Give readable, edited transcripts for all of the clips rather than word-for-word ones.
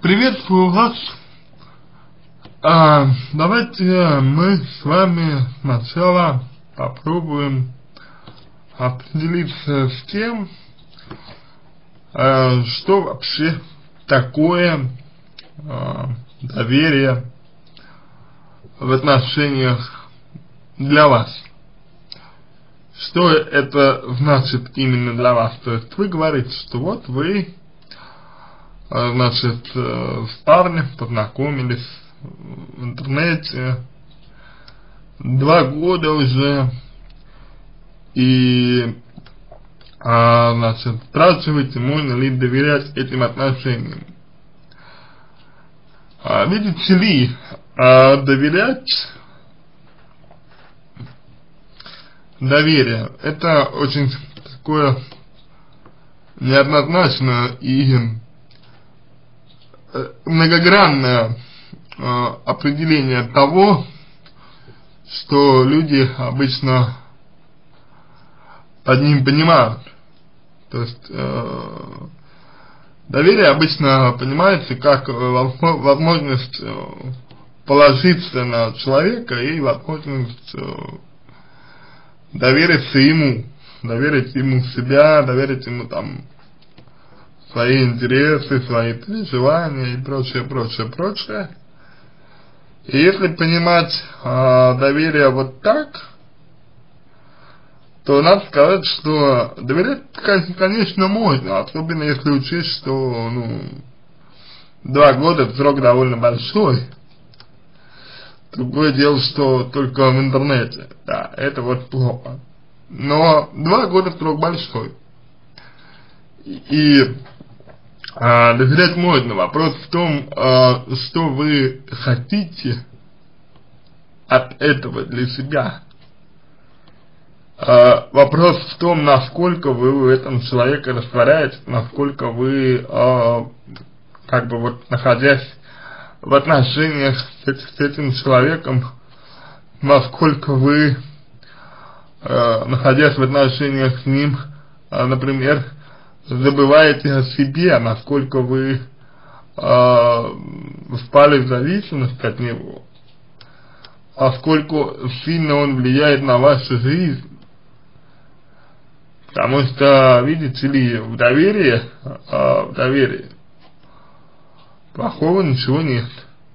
Приветствую вас. Давайте мы с вами сначала попробуем определиться с тем, что вообще такое доверие в отношениях для вас. Что это значит именно для вас? То есть вы говорите, что вот вы, значит, с парнем познакомились в интернете 2 года уже, и, значит, спрашиваете, можно ли доверять этим отношениям. Видите ли, доверие, это очень такое неоднозначное и многогранное определение того, что люди обычно под ним понимают. То есть доверие обычно понимается как возможность положиться на человека и возможность довериться ему, доверить ему себя, доверить ему там свои интересы, свои переживания и прочее, прочее, прочее. И если понимать доверие вот так, то надо сказать, что доверять, конечно, можно, особенно если учесть, что, 2 года это срок довольно большой. Другое дело, что только в интернете, да, это вот плохо. Но 2 года срок большой. И доверять можно. Вопрос в том, что вы хотите от этого для себя. Вопрос в том, насколько вы в этом человеке растворяетесь, насколько вы, как бы вот находясь в отношениях с этим человеком, насколько вы, находясь в отношениях с ним, например, забываете о себе, насколько вы впали в зависимость от него, насколько сильно он влияет на вашу жизнь. Потому что, видите ли, в доверии плохого ничего нет.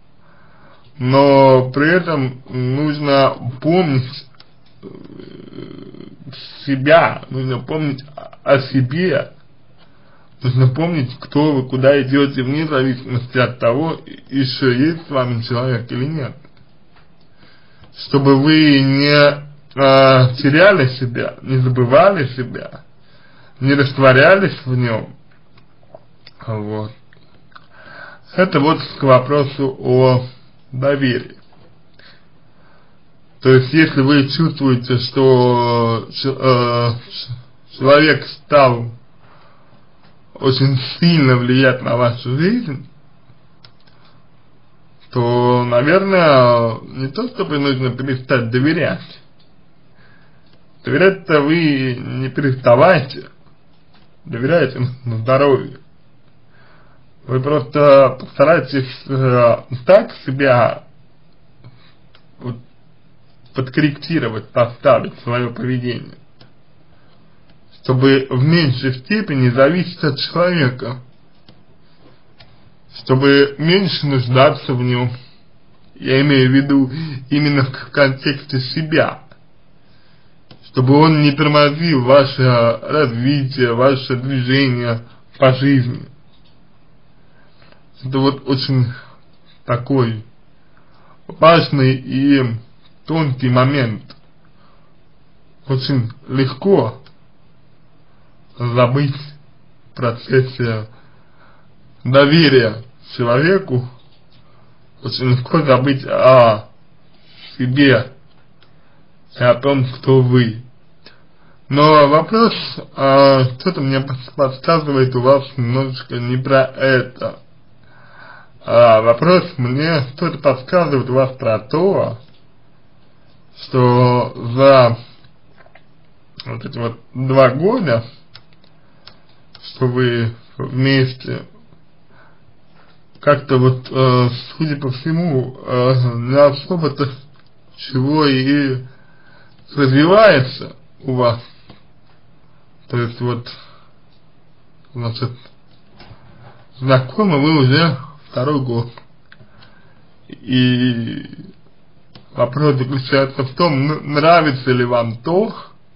Но при этом нужно помнить себя, нужно помнить о себе, нужно помнить, кто вы, куда идете, вне зависимости от того, еще есть с вами человек или нет. Чтобы вы не теряли себя, не забывали себя, не растворялись в нем. Вот. Это вот к вопросу о доверии. То есть, если вы чувствуете, что человек стал очень сильно влиять на вашу жизнь, то, наверное, не то чтобы нужно перестать доверять. Доверять-то вы не переставайте, доверяйте на здоровье. Вы просто постарайтесь так себя вот подкорректировать, поставить свое поведение, чтобы в меньшей степени зависеть от человека, чтобы меньше нуждаться в нем. Я имею в виду именно в контексте себя, чтобы он не тормозил ваше развитие, ваше движение по жизни. Это вот очень такой важный и тонкий момент. Очень легко забыть в процессе доверия человеку, очень легко забыть о себе и о том, кто вы. Но вопрос, что-то мне подсказывает, у вас немножечко не про это. Вопрос мне что-то подсказывает у вас про то, что за вот эти вот 2 года, что вы вместе как-то вот, судя по всему, не особо-то чего и развивается у вас. То есть вот, значит, знакомы вы уже второй год. И вопрос заключается в том, нравится ли вам то,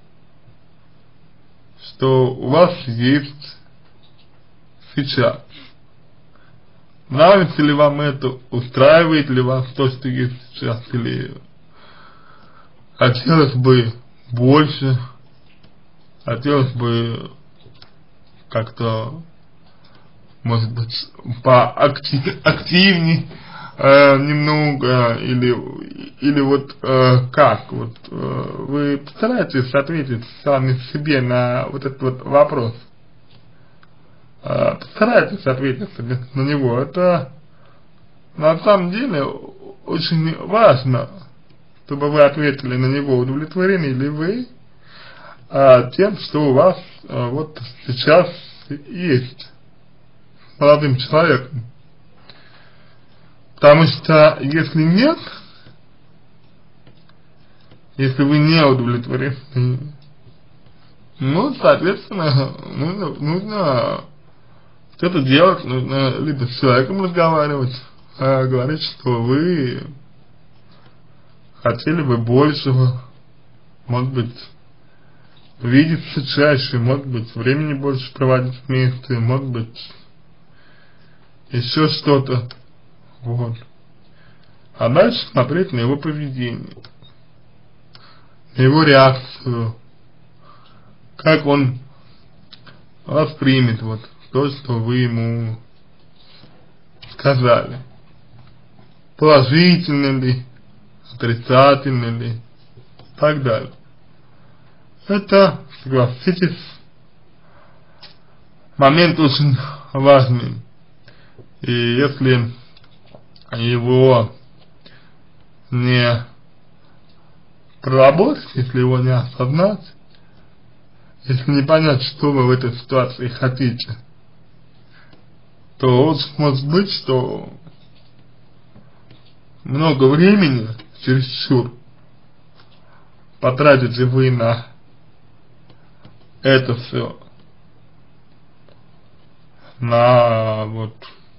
что у вас есть сейчас. Нравится ли вам это, устраивает ли вас то, что есть сейчас, или хотелось бы больше, хотелось бы как-то, может быть, поактивнее немного, или вот как, вот вы постараетесь ответить сами себе на вот этот вот вопрос. Постарайтесь ответить себе на него. Это на самом деле очень важно, чтобы вы ответили на него, удовлетворены ли вы тем, что у вас вот сейчас есть с молодым человеком. Потому что если нет, если вы не удовлетворены, ну, соответственно, нужно что-то делать, нужно либо с человеком разговаривать, говорить, что вы хотели бы большего, может быть, видеться чаще, может быть, времени больше проводить вместе, может быть, еще что-то, вот. А дальше смотреть на его поведение, на его реакцию, как он воспримет вот то, что вы ему сказали. Положительно ли, отрицательно ли, и так далее. Это, согласитесь, момент очень важный. И если его не проработать, если его не осознать, если не понять, что вы в этой ситуации хотите, то очень может быть, что много времени, чересчур, потратите вы на это все, на вот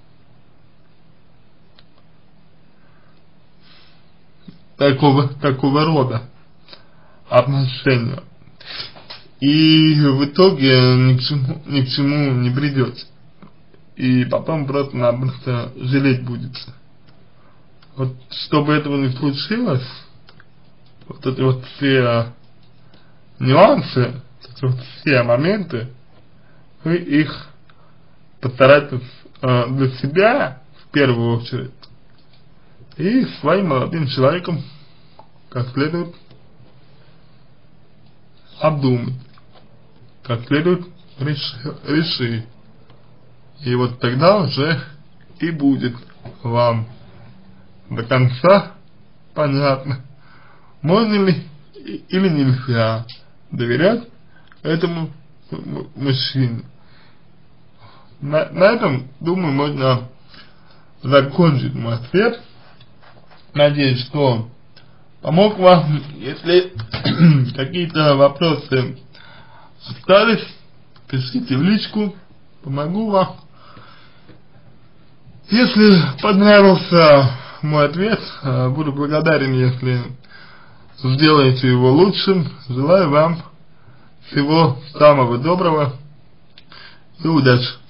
такого рода отношения, и в итоге ни к чему не придете, и потом просто жалеть будете. Вот чтобы этого не случилось, вот эти вот все нюансы, вот все моменты, вы их постарайтесь для себя в первую очередь и своим молодым человеком как следует обдумать, как следует решить. И вот тогда уже и будет вам до конца понятно, можно ли или нельзя доверять этому мужчине. На этом, думаю, можно закончить мой ответ. Надеюсь, что помог вам. Если какие-то вопросы остались, пишите в личку, помогу вам. Если понравился мой ответ, буду благодарен, если сделаете его лучшим. Желаю вам всего самого доброго и удачи.